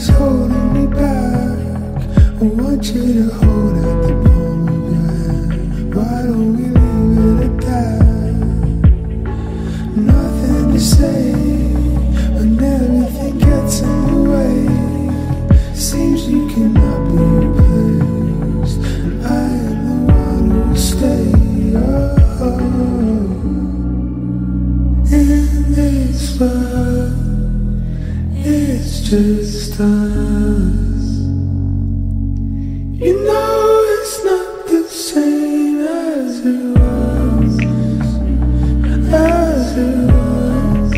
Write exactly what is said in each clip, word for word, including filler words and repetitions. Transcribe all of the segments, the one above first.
holding me back. I want you to hold out the palm of your hand. Why don't we leave it at that? Nothing to say when everything gets in the way. Seems you cannot be replaced, and I am the one who will stay. Oh, in this love, it's just us. You know it's not the same as it was, as it was,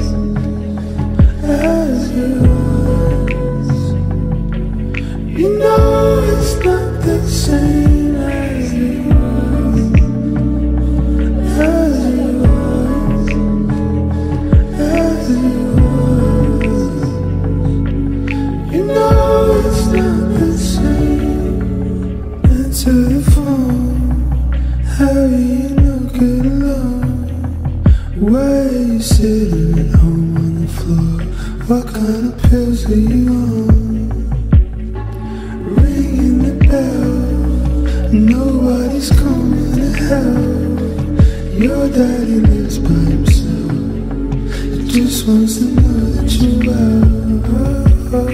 as it was. You know it's not the same as it was, as it was, as it was. You know it's not the same. Answer the phone, how do you know good alone? Why are you sitting at home on the floor? What kind of pills are you on? Ringing the bell, nobody's coming to help. Your daddy lives by himself, he just wants to know that you're well. Oh,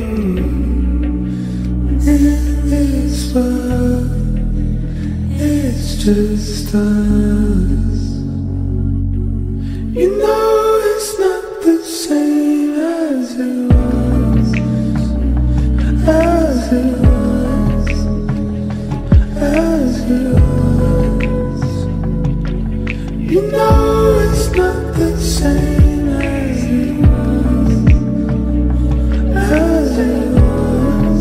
in this love, it's just us. You know it's not the same as it was, as it was, as it was. You know it's not the same as it was, as it was,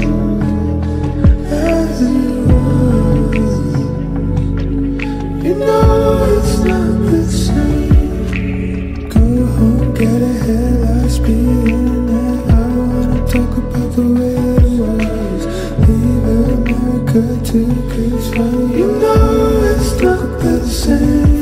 as it was. You know it's not the same. Go home, get a head, last beat in that. I don't wanna talk about the way it was. Leave America to kids. You know it's not the same.